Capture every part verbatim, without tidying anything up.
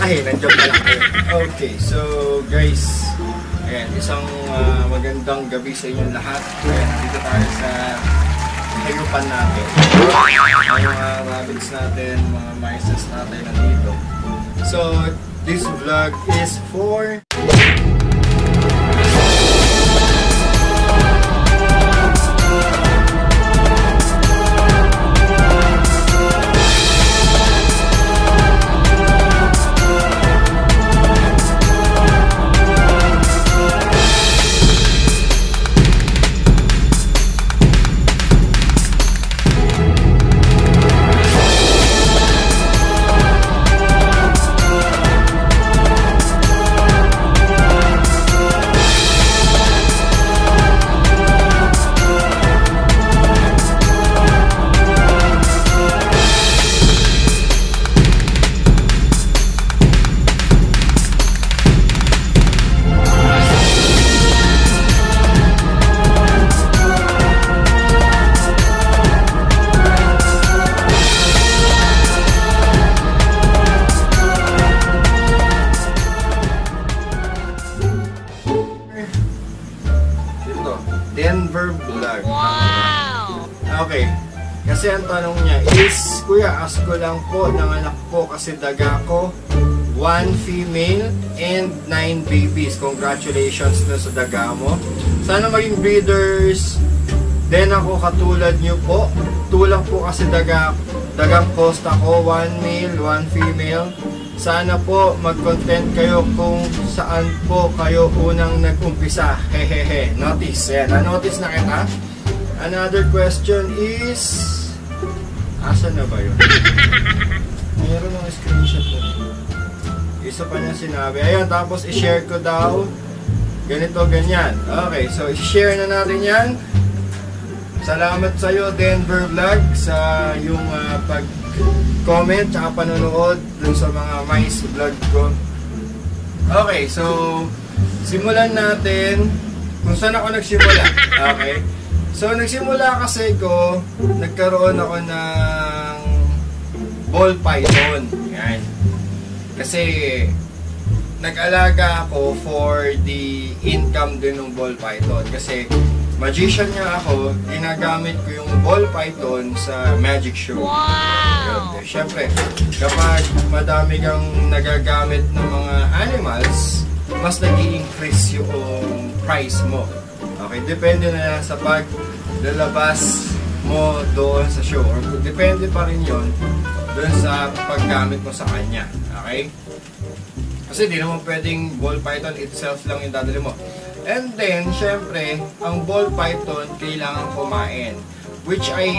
Ay, nandiyan pala kayo. Okay, so guys, ayan, isang uh, magandang gabi sa inyong lahat. Ayan, dito tayo sa hayupan natin. Ang mga rabbits natin, mga mices natin nandito. So, this vlog is for Denver Vlog. Wow! Okay. Kasi ang tanong niya is, Kuya, ask ko lang po ng anak ko kasi daga ko, one female and nine babies. Congratulations na sa daga mo. Sana maging breeders din ako katulad niyo po. Tulang po kasi daga, dagang posta ko, one male, one female. Sana po mag-content kayo kung saan po kayo unang nag-umpisa. Hehehe. Notice. Yan. Na-notice na kita. Another question is... Asan na ba yun? Mayroon ng screenshot na rin. Isa pa niya sinabi. Ayun, tapos i-share ko daw. Ganito, ganyan. Okay, so i-share na natin yan. Salamat sa'yo, Denver Vlog, sa yung uh, pag... comment at panonood dun sa mga mice vlog ko. Okay, so simulan natin kung saan ako nagsimula. Okay, so nagsimula kasi ko, nagkaroon ako ng ball python. Yan. Kasi nag-alaga ako for the income din ng ball python. Kasi magician nga ako, ginagamit ko yung ball python sa magic show. Wow! Siyempre, kapag madami kang nagagamit ng mga animals, mas nag-i-increase yung price mo. Okay, depende na sa paglalabas mo doon sa show. Or depende pa rin yun doon sa paggamit mo sa kanya. Okay? Kasi di naman pwedeng ball python itself lang yung dadali mo. And then, syempre, ang ball python kailangan kumain. Which I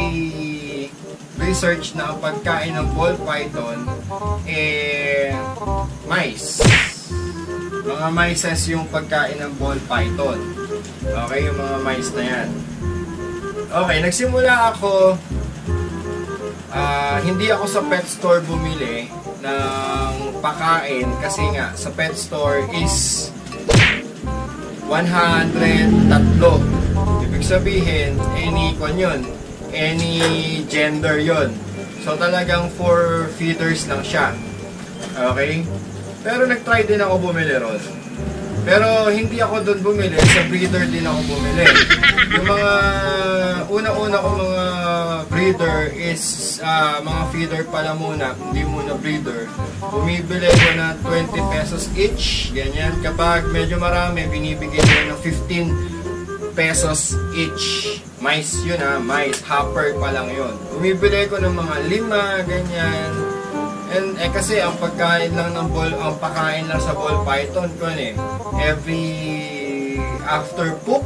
research na ang pagkain ng ball python eh mice. Mga mices yung pagkain ng ball python. Okay, yung mga mice na yan. Okay, nagsimula ako, uh, hindi ako sa pet store bumili ng pakain kasi nga sa pet store is one hundred tatlo. Ibig sabihin, any kon yun, any gender yon. So talagang for feeders lang siya. Okay? Pero nag-try din ako bumili ron. Pero hindi ako doon bumili, sa breeder din ako bumili. Yung mga una-una ko mga breeder is uh, mga feeder pala muna, hindi muna breeder. Bumibili ko na twenty pesos each, ganyan. Kapag medyo marami, binibigyan ko ng fifteen pesos each. Mice yun ha, mice, hopper pa lang yun. Bumibili ko ng mga lima, ganyan. And eh kasi ang pagkain lang ng ball, ang pakain lang sa ball python ko eh, every after poop,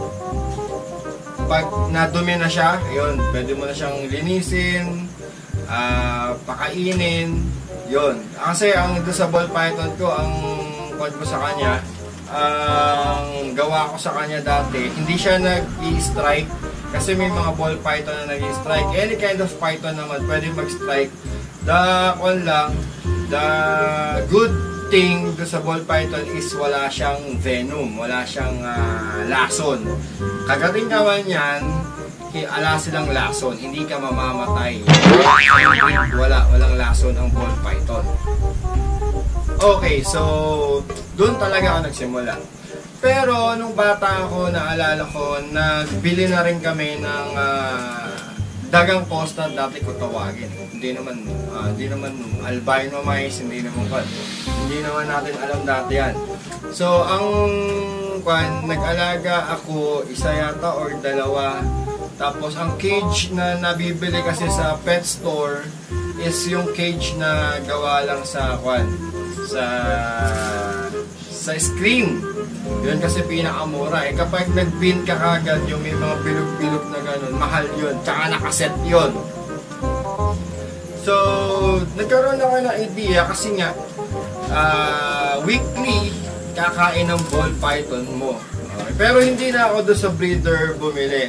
pag nadumi na siya, ayun, pwede mo na siyang linisin, uh, pakainin, yun. Kasi ang ito sa ball python ko, ang pod ko sa kanya, ang gawa ko sa kanya dati, hindi siya nag-i-strike, kasi may mga ball python na nag-i-strike. Any kind of python naman, pwede mag-strike. The one lang, the good thing do sa ball python is wala siyang venom, wala siyang uh, lason. Kagating naman yan, ala silang lason, hindi ka mamamatay. Wala, walang lason ang ball python. Okay, so doon talaga ako nagsimula. Pero nung bata ako, naalala ko, nagbili na rin kami ng uh, dagang costa, dati ko tawagin. Hindi naman, uh, hindi naman albino mice, hindi naman kwan. Hindi naman natin alam dati yan. So, ang kwan, nag-alaga ako, isa yata or dalawa. Tapos, ang cage na nabibili kasi sa pet store is yung cage na gawa lang sa kwan, sa sa screen. Yun kasi pinakamura. Eh, kapag nag-bin ka kagad, yung may mga bilog-bilog na ganun, mahal yun. Tsaka nakaset yun. So, nagkaroon ako ng idea kasi nga, uh, weekly, kakain ng ball python mo. Okay. Pero hindi na ako doon sa breeder bumili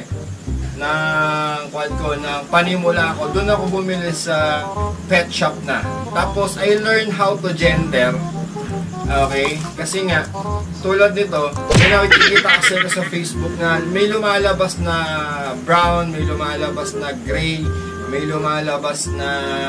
ng quad ko, ng panimula ko. Doon ako bumili sa pet shop na. Tapos, I learned how to gender. Okay? Kasi nga, tulad nito, may nakikita kasi sa Facebook na may lumalabas na brown, may lumalabas na gray, may lumalabas na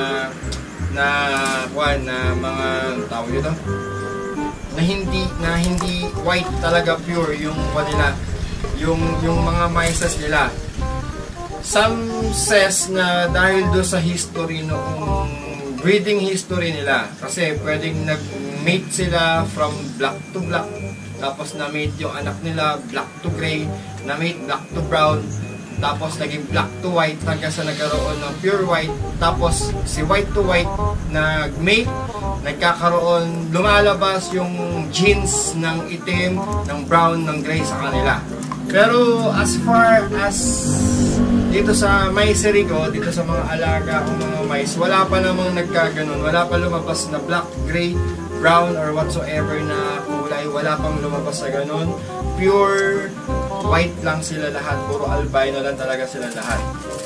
na kwan, na mga tawag nito, na hindi na hindi white talaga pure yung kanila, yung yung mga mices nila. Some says na dahil do sa history noong breeding history nila, kasi pwedeng nag-mate sila from black to black, tapos na-mate yung anak nila black to gray, na-mate black to brown, tapos naging black to white hanggang sa nagkaroon ng pure white, tapos si white to white nag-mate, nagkakaroon, lumalabas yung genes ng itim, ng brown, ng gray sa kanila. Pero as far as dito sa micery ko, dito sa mga alaga o mga mice, wala pa namang nagkaganon, wala pa lumabas na black, gray, brown, or whatsoever na kulay, wala pang lumabas sa ganon. Pure white lang sila lahat, puro albino lang talaga sila lahat.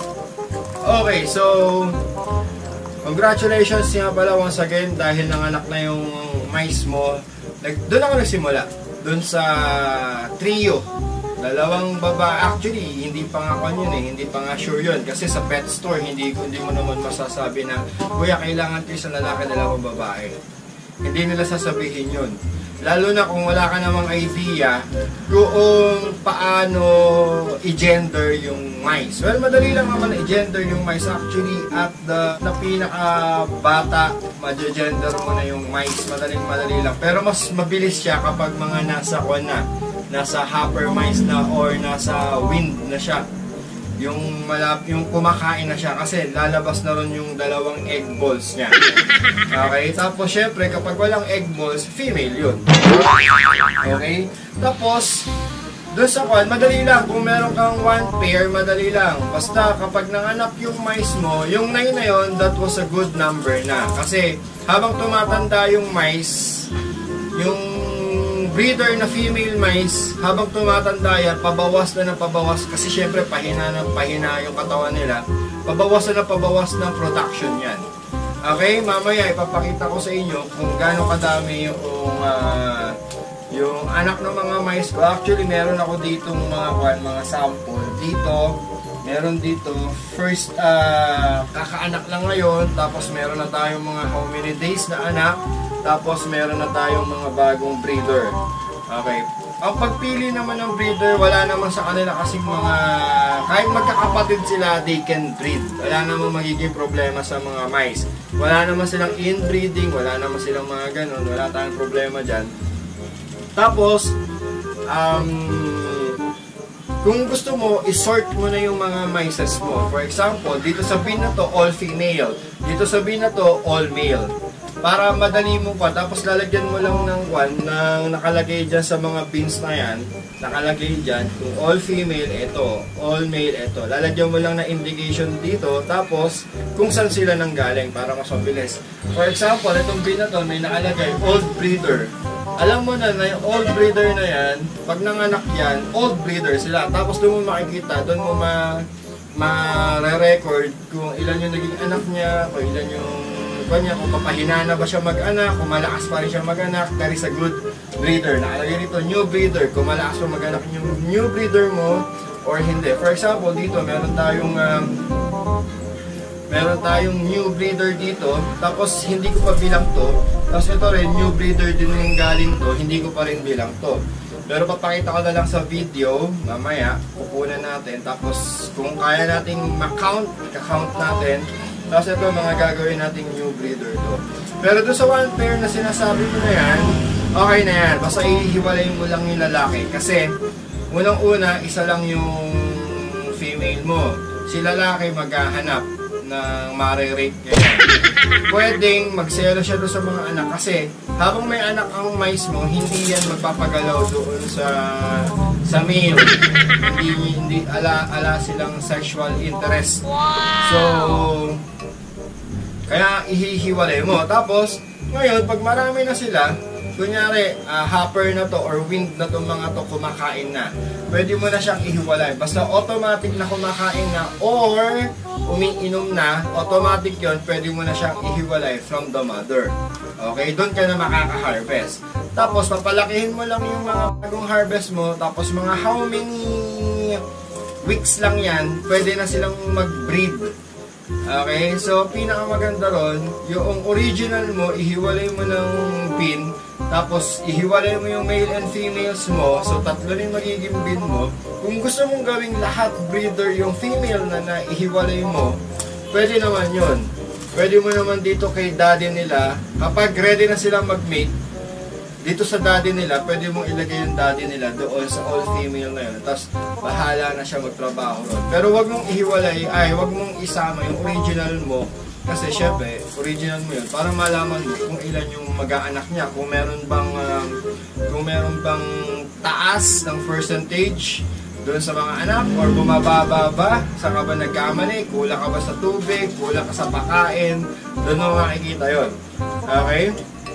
Okay, so congratulations nga pala once again dahil nanganak na yung mice mo. Doon ako nagsimula, doon sa trio. Dalawang baba, actually, hindi pa nga kwan yun eh, hindi pa nga sure yun. Kasi sa pet store, hindi, hindi mo naman masasabi na, kuya, kailangan ko isang lalaki, dalawang babae. Hindi nila sasabihin yun. Lalo na kung wala ka namang idea kung paano i-gender yung mice. Well, madali lang naman i-gender yung mice. Actually, at the, the pinaka-bata, ma-gender mo na yung mice. Madaling madali lang. Pero mas mabilis siya kapag mga nasa kwan na, nasa hopper mice na or nasa wind na siya. Yung malap, yung kumakain na siya kasi lalabas na ron yung dalawang egg balls niya. Okay? Tapos syempre kapag walang egg balls, female yun. Okay? Tapos doon sa kwan, madali lang. Kung meron kang one pair, madali lang. Basta kapag nanganak yung mice mo, yung nine na yun, that was a good number na. Kasi habang tumatanda yung mice, yung breeder na female mice, habang tumatanda yan, pabawas na ng pabawas, kasi syempre pahina ng pahina yung katawan nila, pabawas na ng pabawas ng production yan. Okay, mamaya ipapakita ko sa inyo kung gaano kadami yung, uh, yung anak ng mga mice ko. Actually, meron ako ditong mga, mga sample. Dito, meron dito, first, uh, kakaanak lang ngayon, tapos meron na tayong mga how many days na anak, tapos meron na tayong mga bagong breeder. Okay. Ang pagpili naman ng breeder, wala naman sa kanila kasing mga, kahit magkakapatid sila, they can breed. Wala naman magiging problema sa mga mice. Wala naman silang inbreeding, wala naman silang mga ganun, wala tayong problema dyan. Tapos, um, kung gusto mo, isort mo na yung mga mices mo. For example, dito sa bin na to, all female. Dito sa bin na to, all male. Para madali mo pa, tapos lalagyan mo lang ng one na nakalagay dyan sa mga bins na yan, nakalagay dyan, kung all female, ito, all male, ito. Lalagyan mo lang na indication dito, tapos kung saan sila nanggaling para mas mabilis. For example, itong bin na to, may nakalagay, old breeder. Alam mo na na yung old breeder na yan, pag nanganak yan, old breeder sila. Tapos doon mo makikita, doon mo ma ma-record kung ilan yung naging anak niya, kung ilan yung kanya, kung papahina na ba siya mag-anak, kung malakas pa rin siya mag-anak, that is a good breeder. Nakalagay dito, new breeder, kung malakas pa mag-anak yung new breeder mo, or hindi. For example, dito, meron tayong um, meron tayong new breeder dito, tapos hindi ko pa bilang to. Tapos ito rin, new breeder din yung galing to, hindi ko pa rin bilang to. Pero papakita ko na lang sa video, mamaya, kukunan natin. Tapos kung kaya nating ma-count, ika-count natin. Tapos ito, mga gagawin nating new breeder to. Pero doon sa one pair na sinasabi ko na yan, okay na yan. Basta ihiwalay mo lang yung lalaki. Kasi, unang-una, isa lang yung female mo. Si lalaki maghahanap ng mare-rape kaya. Pwedeng magselo siya doon sa mga anak. Kasi, habang may anak ang mice mo, hindi yan magpapagalaw doon sa sa male. Hindi, hindi ala, ala silang sexual interest. So, kaya ihihiwalay mo. Tapos, ngayon, pag marami na sila, kunyari, uh, hopper na to or wind na to mga to kumakain na, pwede mo na siyang ihiwalay. Basta automatic na kumakain na or umiinom na, automatic yon, pwede mo na siyang ihiwalay from the mother. Okay? Doon ka na makaka-harvest. Tapos, papalakihin mo lang yung mga bagong harvest mo. Tapos, mga how many weeks lang yan, pwede na silang mag-breed. Okay? So, pinakamaganda ron, yung original mo, ihiwalay mo ng bin. Tapos, ihiwalay mo yung male and females mo. So, tatlo rin magiging bin mo. Kung gusto mong gawing lahat breeder yung female na naihiwalay mo, pwede naman yun. Pwede mo naman dito kay daddy nila, kapag ready na silang mag-mate, dito sa daddy nila, pwede mong ilagay yung daddy nila doon sa all-female na yun. Tapos, bahala na siya magtrabaho ron. Pero wag mong ihiwalay, ay, wag mong isama yung original mo. Kasi syempre, original mo yun. Para malaman mo kung ilan yung mag-aanak niya. Kung meron bang, um, kung meron bang taas ng percentage doon sa mga anak, or bumababa ba? Saan ka ba nagkamali? Kulang ka ba sa tubig? Kulang ka sa pakain? Doon mo makikita yun. Okay?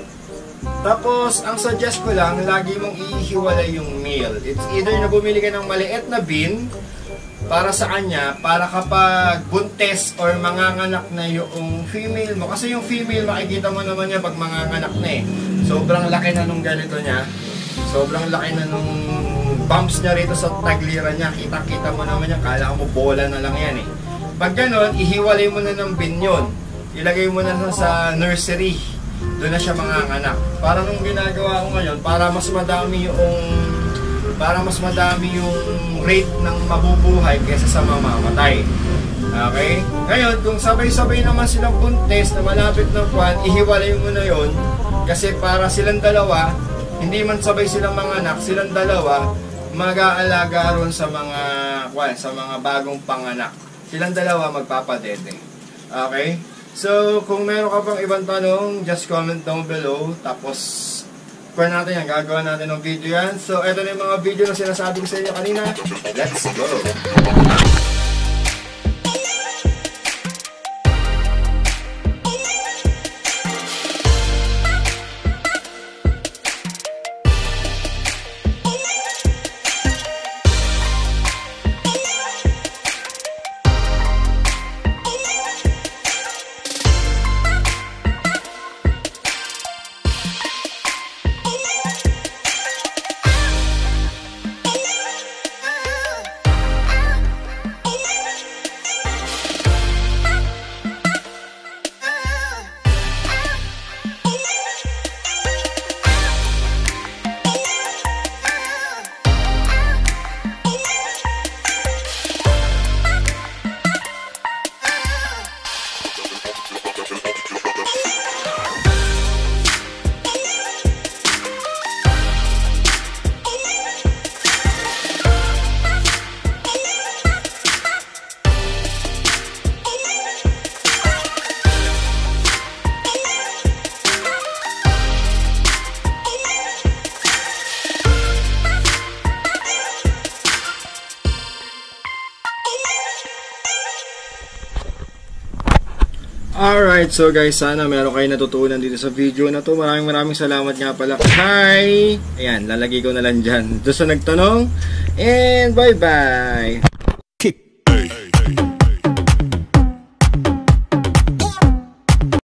Tapos, ang suggest ko lang, lagi mong ihiwalay yung male. It's either na bumili ka ng maliit na bin para sa kanya, para kapag buntes or manganganak na yung female mo. Kasi yung female, makikita mo naman niya pag manganganak na eh. Sobrang laki na nung ganito niya. Sobrang laki na nung bumps niya rito sa tagliran niya. Kita-kita mo naman niya, kala mo bola na lang yan eh. Pag ganon, ihiwalay mo na ng bin yun. Ilagay mo na sa nursery. Doon na siya manganganak. Para nung ginagawa ko ngayon, para mas madami yung para mas madami yung rate ng mabubuhay kaysa sa mamamatay. Okay? Ngayon, kung sabay-sabay naman silang buntes na malapit ng kwan, ihiwalay mo na yon. Kasi para silang dalawa, hindi man sabay silang manganak, silang dalawa mag-aalaga ron sa mga kwan, sa mga bagong panganak. Silang dalawa magpapadede. Okay? So, kung meron ka pang ibang tanong, just comment down below. Tapos, kung natin yan, gagawa natin ng video yan. So, ito na yung mga video na sinasabi ko sa inyo kanina. Let's go! Alright, so guys, sana meron kayo natutunan dito sa video na to. Maraming maraming salamat nga pala. Hi! Ayan, lalagay ko na lang dyan doon sa nagtanong. And bye-bye!